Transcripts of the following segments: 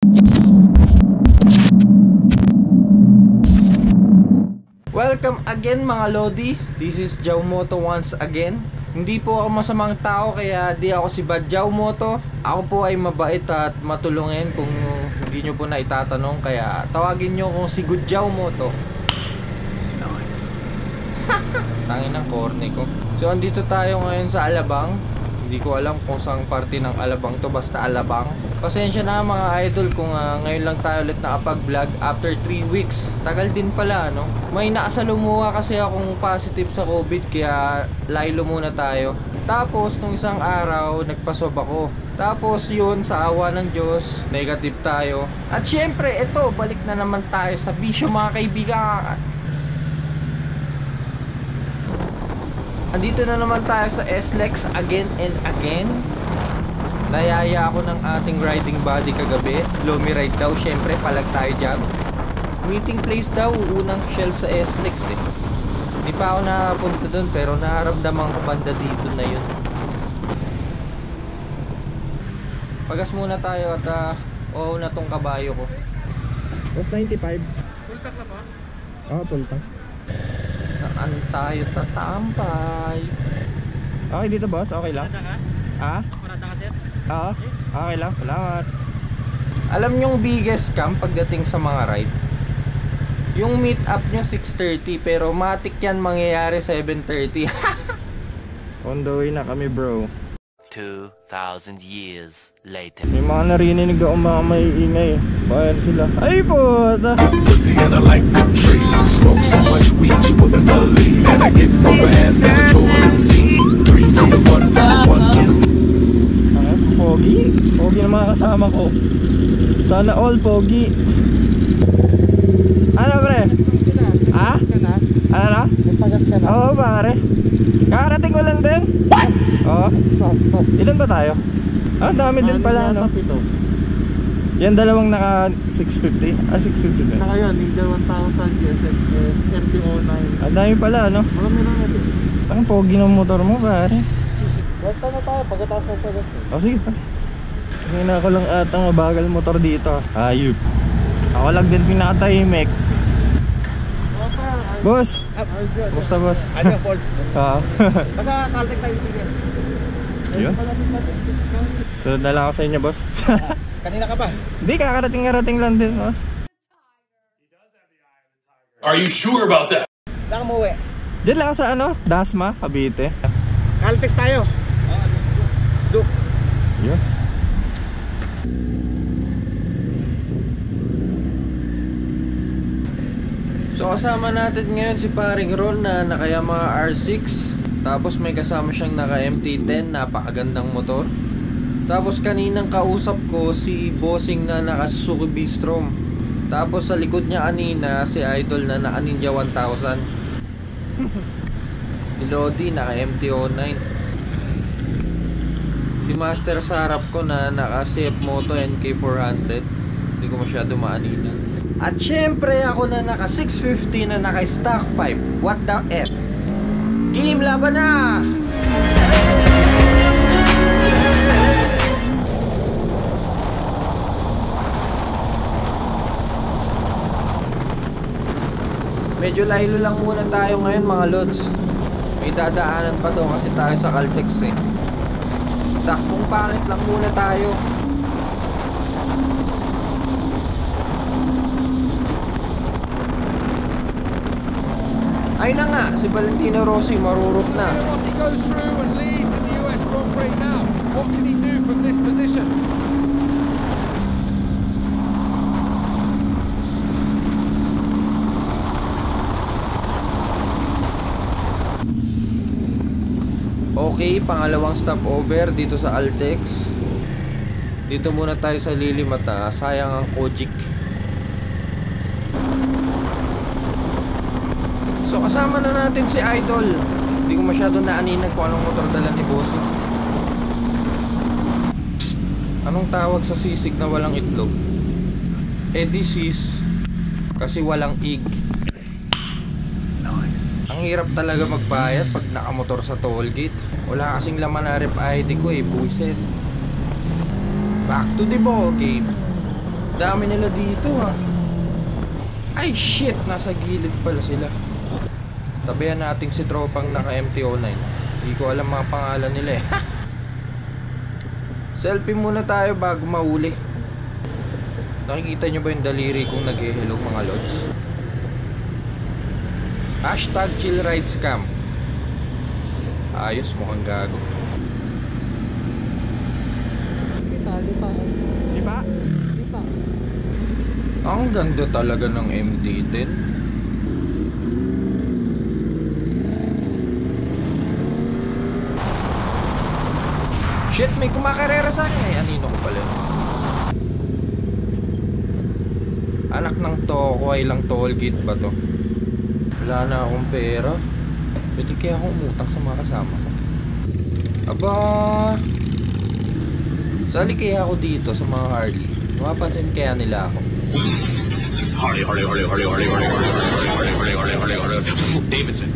Welcome again mga Lodi. This is Jao Moto once again. Hindi po ako masamang tao kaya di ako si Bad Jao Moto. Ako po ay mabait at matulungin kung hindi nyo po na itatanong. Kaya tawagin nyo kung si Good Jao Moto. Nice. Tangin ng corny ko. So andito tayo ngayon sa Alabang. Hindi ko alam kung saan parte ng Alabang to, basta Alabang. Pasensya na mga idol kung ngayon lang tayo ulit nakapag-vlog after 3 weeks. Tagal din pala, no? May nakasalumuha kasi akong positive sa COVID kaya laylo muna tayo. Tapos nung isang araw nagpaswab ako. Tapos yun, sa awa ng Diyos, negative tayo. At syempre, ito, balik na naman tayo sa bisyo mga kaibigan. Andito na naman tayo sa SLEX again and again. Nayaya ako ng ating riding buddy kagabi. Lomi ride daw, syempre palag tayo dyan. Meeting place daw, unang shell sa SLEX eh. Hindi pa ako nakapunta dun pero nararamdaman ko banda dito na yun. Pagas muna tayo at oo na tong kabayo ko. Was 95? Full tank na ba? Oo, full tank. Saan tayo tatampay? Okay dito boss, okay lang? Ha? Parada ka sir? Oo, okay lang, salamat. Alam nyong biggest scam pagdating sa mga ride? Yung meet up nyo 6:30 pero matik yan mangyayari 7:30. On the way na kami bro. 2,000 years later. May mga narinig ako mga may ingay. Bayan sila. Ay po! Pussy and I like the trees. Smoke so much weed you wouldn't believe. And I get more ass than a toilet seat. 3 to the 1 from the 1 Ano? Pogi? Pogi na mga kasama ko. Sana all pogi. Ano pre? Ha? Ano na? Nagpagas ka na? Oo pare. Kakarating ko lang din. Oo. Ilan ba tayo? Ah, dami din pala no? Yan dalawang naka 650. Ah, 650 din. Naka yun, Ninja 1000 GSX MT-09. Ah, dami pala no? Marami na natin. Ang pogi ng motor mo pare. Basta na tayo, pagkatapos ng pagas. Oh sige pa. Ngayon ako lang atang mabagal motor dito. Ayup. Ako lang din pinakatahimik. Boss! Kumusta boss? Ano, Paul? Oo. Basta Caltex sa itigil. Yun. Sunod na lang ako sa inyo boss. Kanina ka ba? Hindi, kakarating-karating lang din boss. Are you sure about that? Saan ka umuwi? Diyan lang ako sa ano? Dasma, Cavite. Caltex tayo. Sdook. Yun. So kasama natin ngayon si paring Ron na naka Yamaha R6. Tapos may kasama siyang naka MT-10, napakagandang motor. Tapos kaninang kausap ko si Bossing na naka Suzuki V-Strom. Tapos sa likod niya kanina si Idol na naka Ninja 1000. Si Lodi naka MT-09. Si Master sa harap ko na naka CF Moto NK400. Hindi ko masyado maaninan. At syempre ako na naka 650 na naka stock pipe. What the F? Game laban na! Medyo laylo lang muna tayo ngayon mga lods. May dadaanan pa to kasi tayo sa Caltex eh. Sakpong pangit lang muna tayo. Ay na nga, si Valentino Rossi marurot na. Rossi goes through and leads in the US Grand Prix now. What can he do from this position? Okay, pangalawang stopover dito sa Altex. Dito muna tayo sa lilim at sayang ang Kojic. So kasama na natin si Idol. Hindi ko masyado naaninan kung anong motor dala ni Bossing. Psst! Anong tawag sa sisig na walang itlog? Eh this is kasi walang ig. Ang hirap talaga magbayad pag nakamotor sa toll gate. Wala kasing laman na rep ID ko eh, buiset. Back to the ball game. Dami nila dito ah. Ay shit, nasa gilid pala sila. Tabihan natin si tropang naka MT-09. Hindi ko alam mga pangalan nila eh. Selfie muna tayo bago mahuli. Nakikita nyo ba yung daliri kong nag-hello mga lods? Hashtag chill ride scam. Ayos, mukhang gago. Di ba? Ang ganda talaga ng MD-10. Shit, may kumakarera sa akin. Ay, anino ko pala. Anak ng toko ay lang toll gate ba to? Wala na akong pera. Pwede kaya akong umutang sa mga kasama ko. Aba, sali kaya ako dito sa mga Harley. Mapapansin kaya nila ako. Harley, Harley, Harley, Harley, Harley, Harley, Harley, Harley, Harley, Harley, Harley, Harley, Harley, Davidson.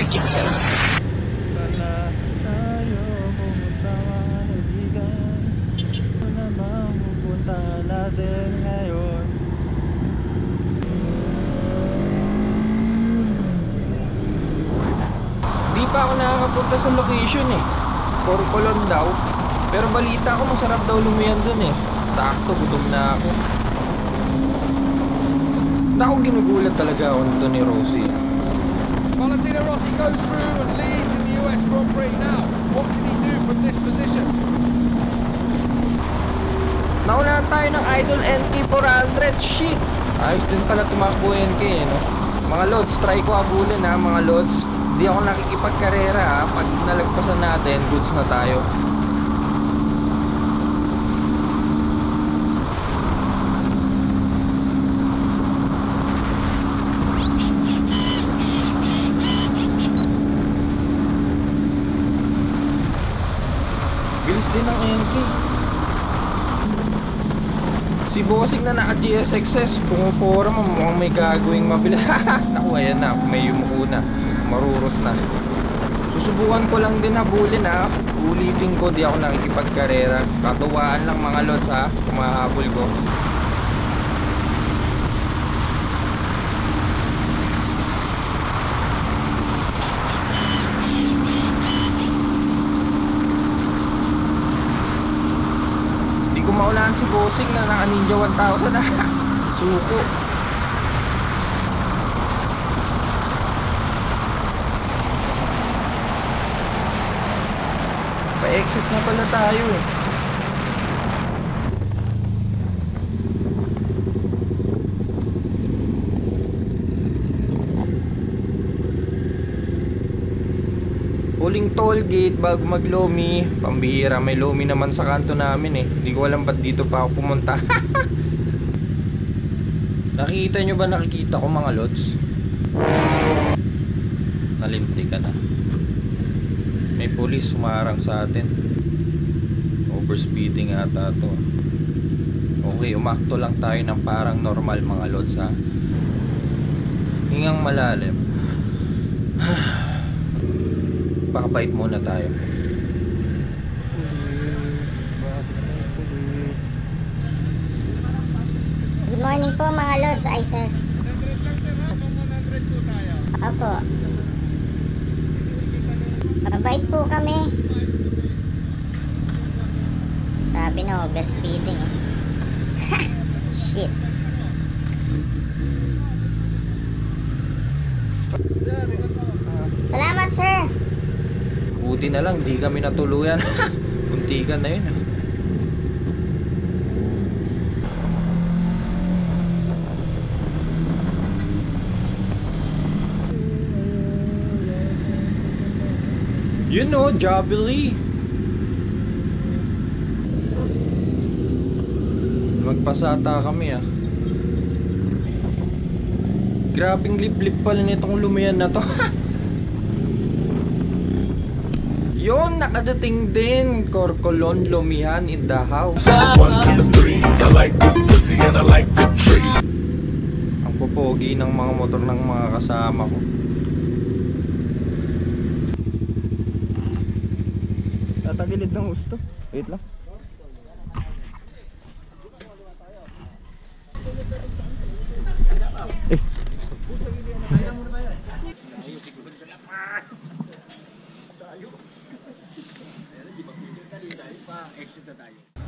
Sana tayo pumunta kaibigan. Ano namang pupunta natin ngayon? Di pa ako nakakapunta sa location eh. Corcolon daw. Pero balita ko masarap daw lumiyan dun eh. Sakto, gutom na ako. Naku, ginugulat talaga ako nito ni Rossi. Valentino Rossi goes through and leads in the US Grand Prix now. What can he do from this position? Naunahan tayo ng Idol NK400. Shit! Ayos din pala tumakbo NK eh, no? Mga lods, try ko abulin ha, mga lods. Di ako nakikipagkarera ha. Pag nalagpasan natin, goods na tayo. Bilis din ang NK. Si Bossing na naka GSXS, pumupura mo, mukhang may gagawing mabilis. Naku, ayan na, may yumuko na, marurot na. Susubukan ko lang din habulin ha. Ulitin ko, di ako nakikipagkarera. Katuwaan lang mga lods ha, kumahabol ko. Maunahan si Bossing na naka Ninja 1000 na. Suko. Pa-exit na pala tayo eh. Huling toll gate bago mag-lomi. Pambihira, may lomi naman sa kanto namin eh. Hindi ko alam ba't dito pa ako pumunta. Nakikita nyo ba, nakikita ko mga lods? Nalinti ka na. May pulis sumarang sa atin. Overspeeding ata to. Okay, umakto lang tayo ng parang normal mga lods ha. Hingang malalim. Pakabait muna tayo. Good morning po mga lods. Ay sir. 100 lang sir ha, 100 po tayo. Opo. Mabait po kami. Sabi na overspeeding eh. Shit. Salamat sir. Buti na lang, di kami natuluyan. Puntikan na yun. You know, Jubilee. Magpasata kami ah. Grabing lip-lip pala nitong lumiyan na to. Yon, nakadating din. Corcolon Lumihan in the house. 1, 2, 3. I like good pussy and I like good tree. Ang popogi ng mga motor ng mga kasama ko. Tatagilid ng husto. Wait lang. exit na tayo.